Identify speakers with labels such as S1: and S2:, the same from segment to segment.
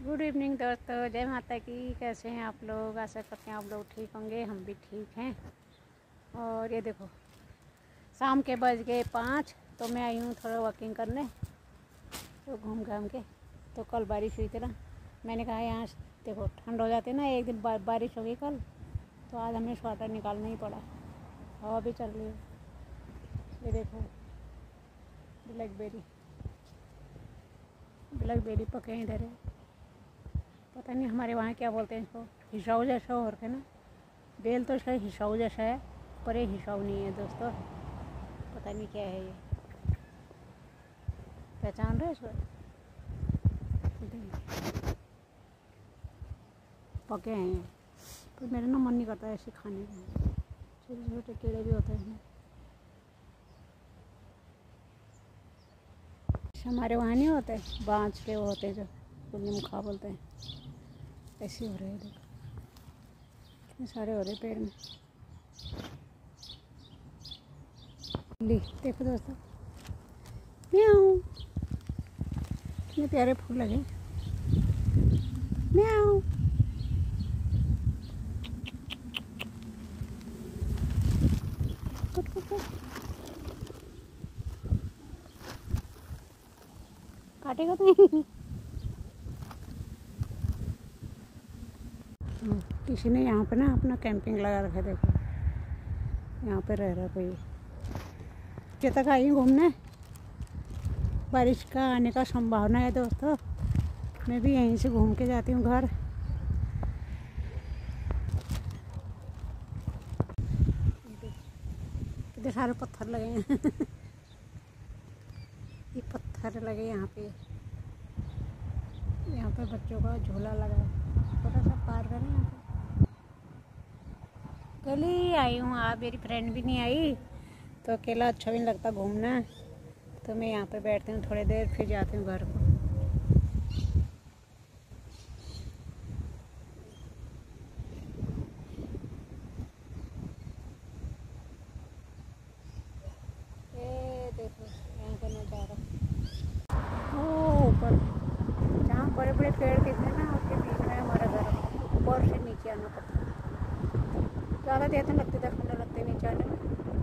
S1: Good evening दोस्तों, जय माता की। कैसे हैं आप लोग? आशा करते हैं आप लोग ठीक होंगे। हम भी ठीक हैं। और ये देखो, शाम के बज गए 5, तो मैं आई हूँ थोड़ा वॉकिंग करने। तो घूम घाम के, तो कल बारिश हुई थी ना, मैंने कहा यहाँ देखो ठंड हो जाती है ना, एक दिन बारिश हो गई कल, तो आज हमें स्वेटर निकालना ही पड़ा। हवा भी चल रही है। ये देखो ब्लैकबेरी पके हैं इधर है। पता नहीं हमारे वहाँ क्या बोलते हैं इसको, हिसाऊ जैसा हो रखे ना। बेल तो शायद हिसाऊ जैसा है, पर ये हिसाऊ नहीं है दोस्तों। पता नहीं क्या है ये, पहचान रहे इसको? पके हैं ये, पर मेरा ना मन नहीं करता ऐसे खाने का। छोटे छोटे कीड़े भी होते हैं। हमारे वहाँ नहीं होते बाँझ के, वो होते हैं जो नीमखा बोलते हैं, ऐसे हो रहे हैं। देखो इतने सारे हो रहे पेड़ में। देखो दोस्तों, म्याऊ, कितने प्यारे फूल लगे। म्याऊ, काटेगा तो नहीं। किसी ने यहाँ पे ना अपना कैंपिंग लगा रखा है। देखो यहाँ पे रह रहा कोई। क्या तक आई हूँ घूमने, बारिश का आने का संभावना है दोस्तों। मैं भी यहीं से घूम के जाती हूँ घर। कितने सारे पत्थर लगे हैं। ये पत्थर लगे यहाँ पे बच्चों का झूला लगा है। थोड़ा सा पार करें यहाँ पे। कल ही आई हूँ, आप मेरी फ्रेंड भी नहीं आई, तो अकेला अच्छा भी नहीं लगता घूमना। तो मैं यहाँ पे बैठती हूँ थोड़ी देर, फिर जाती हूँ घर को। ये देखो यहाँ का नज़ारा, ऊपर जहाँ बड़े बड़े पेड़ दिख रहे हैं ना, उसके बीच में हमारा घर। ऊपर से नीचे आना पड़ता है। ज़्यादा देर तो लगती, 10 मिनट लगते नीचे आने में।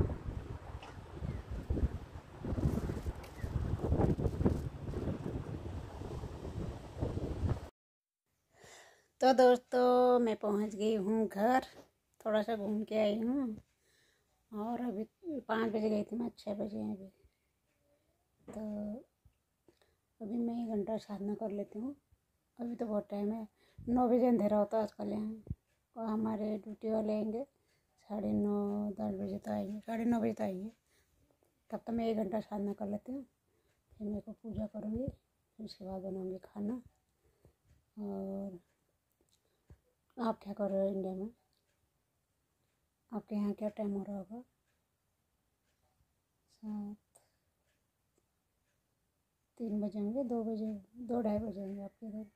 S1: तो दोस्तों मैं पहुंच गई हूँ घर। थोड़ा सा घूम के आई हूँ, और अभी 5 बजे गई थी मैं, 6 बजे हैं अभी। तो अभी मैं 1 घंटा साधना कर लेती हूँ। अभी तो बहुत टाइम है। 9 बजे अंधेरा होता है आजकल यहाँ, और हमारे ड्यूटी वाले आएंगे 9:30 10 बजे तो आएंगे, 9:30 बजे तो आएंगे। तब तक मैं 1 घंटा साधना कर लेती हूँ, फिर मेरे को पूजा करूँगी, फिर उसके बाद बनाऊँगी खाना। और आप क्या कर रहे हो इंडिया में? आपके यहाँ क्या टाइम हो रहा होगा? 3 बजे होंगे, 2 बजे, 2 ढाई बजे होंगे आपके इधर।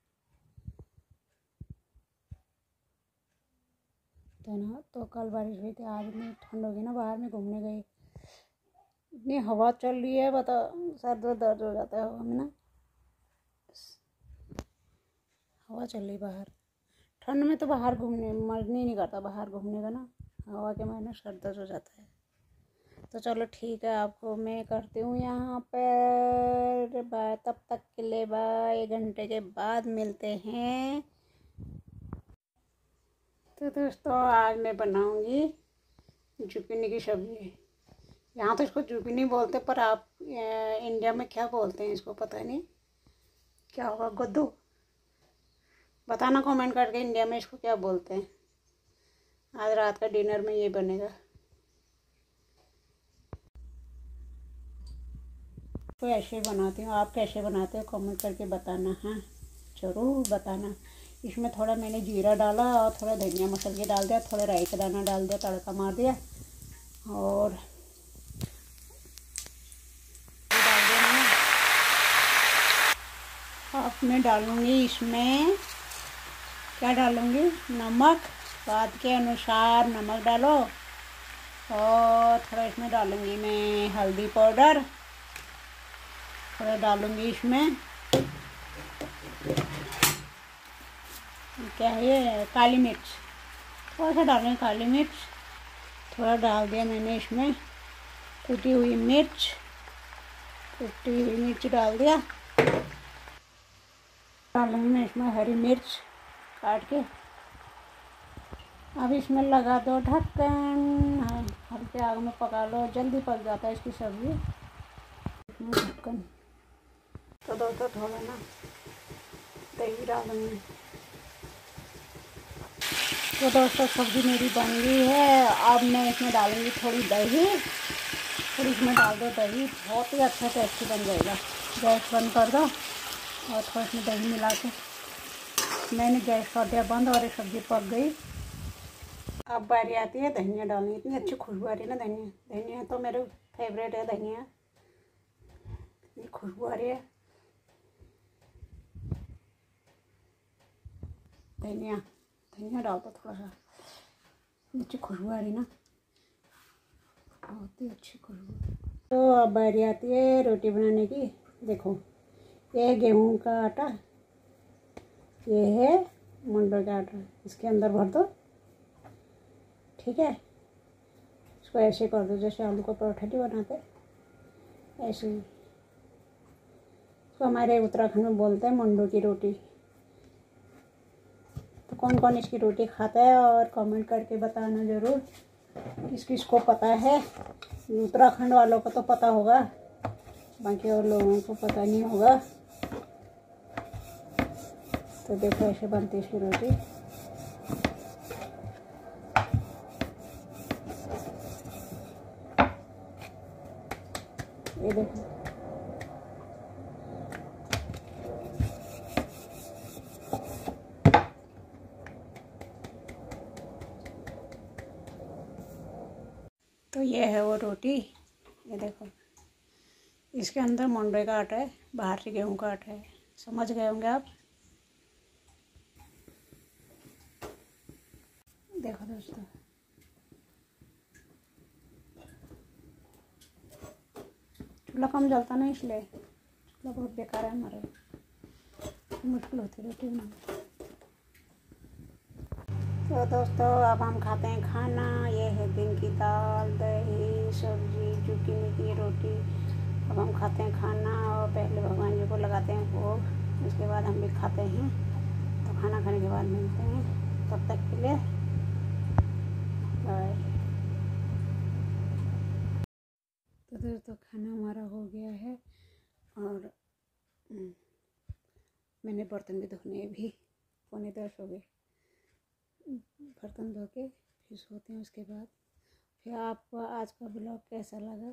S1: तो ना, तो कल बारिश हुई थी, आज इतनी ठंड होगी ना। बाहर में घूमने गई, इतनी हवा चल रही है, बता सर दर्द हो जाता है हवा में ना। हवा चल रही बाहर, ठंड में तो बाहर घूमने मन ही नहीं करता, बाहर घूमने का ना। हवा के मारे सर दर्द हो जाता है। तो चलो ठीक है, आपको मैं करती हूँ यहाँ पर बाय। तब तक के लिए बाय, 1 घंटे के बाद मिलते हैं। तो दोस्तों आज मैं बनाऊँगी जुकीनी की सब्ज़ी। यहाँ तो इसको जुकीनी बोलते, पर आप इंडिया में क्या बोलते हैं इसको पता नहीं। क्या होगा, कद्दू? बताना कमेंट करके इंडिया में इसको क्या बोलते हैं। आज रात का डिनर में ये बनेगा। तो ऐसे बनाती हूँ, आप कैसे बनाते हो कमेंट करके बताना। हाँ ज़रूर बताना। इसमें थोड़ा मैंने जीरा डाला, और थोड़ा धनिया मसाला डाल दिया, थोड़ा राई का दाना डाल दिया, तड़का मार दिया। और डाल दिया मैंने। अब मैं डालूँगी इसमें, क्या डालूँगी, नमक। स्वाद के अनुसार नमक डालो। और थोड़ा इसमें डालूँगी मैं हल्दी पाउडर, थोड़ा डालूँगी इसमें क्या है ये, काली मिर्च। थोड़ा सा डालें काली मिर्च, थोड़ा डाल दिया मैंने इसमें कुटी हुई मिर्च, डाल दिया। डालूंगी मैं इसमें हरी मिर्च काट के। अब इसमें लगा दो ढक्कन, हल्के आग में पका लो, जल्दी पक जाता है इसकी सब्ज़ी। इसमें ढक्कन। तो दोस्तों थोड़ा ना दही डालूंगी। तो दोस्तों सब्ज़ी मेरी बन गई है। अब मैं इसमें डालूंगी थोड़ी दही, और इसमें डाल दो दही, बहुत ही अच्छा टेस्टी बन जाएगा। गैस बंद कर दो और थोड़ा इसमें दही मिला के मैंने गैस कर दिया बंद, और ये सब्ज़ी पक गई। अब बारी आती है धनिया डालनी। इतनी अच्छी खुशबू आ रही है ना धनिया तो मेरे फेवरेट है धनिया। इतनी खुशबू आ रही है धनिया डाल दो थोड़ा सा। अच्छी खुशबू आ रही ना, बहुत ही अच्छी खुशबू। तो अब बारी आती है रोटी बनाने की। देखो ये है गेहूं का आटा, ये है मुंडो का आटा। इसके अंदर भर दो, ठीक है। इसको ऐसे कर दो जैसे आलू का पराठा नहीं बनाते, ऐसे ही। इसको हमारे उत्तराखंड में बोलते हैं मुंडो की रोटी। तो कौन कौन इसकी रोटी खाता है और कमेंट करके बताना ज़रूर, किस किस को पता है। उत्तराखंड वालों को तो पता होगा, बाकी और लोगों को पता नहीं होगा। तो देखो ऐसे बनती है इसकी रोटी। ये देखो तो ये है वो रोटी। ये देखो इसके अंदर मुंडे का आटा है, बाहर से गेहूं का आटा है। समझ गए होंगे आप। देखो दोस्तों चूल्हा कम जलता ना, इसलिए चूल्हा बहुत बेकार है हमारे, मुश्किल होती रोटी बनाना। तो दोस्तों अब हम खाते हैं खाना। ये है दिन की दाल, दही, सब्जी, जुकीनी की रोटी। अब हम खाते हैं खाना, और पहले भगवान जी को लगाते हैं भोग, उसके बाद हम भी खाते हैं। तो खाना खाने के बाद मिलते हैं, तब तक के लिए बाय। तो दोस्तों खाना हमारा हो गया है, और मैंने बर्तन भी धोने भी 9:45 हो गए। बर्तन धो के फिर सोते हैं। उसके बाद फिर आपको आज का ब्लॉग कैसा लगा?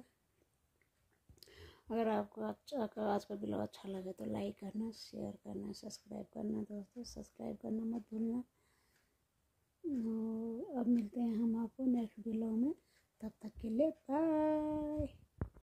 S1: अगर आपको आज का ब्लॉग अच्छा लगे तो लाइक करना, शेयर करना, सब्सक्राइब करना। दोस्तों सब्सक्राइब करना मत भूलना। अब मिलते हैं हम आपको नेक्स्ट ब्लॉग में, तब तक के लिए बाय।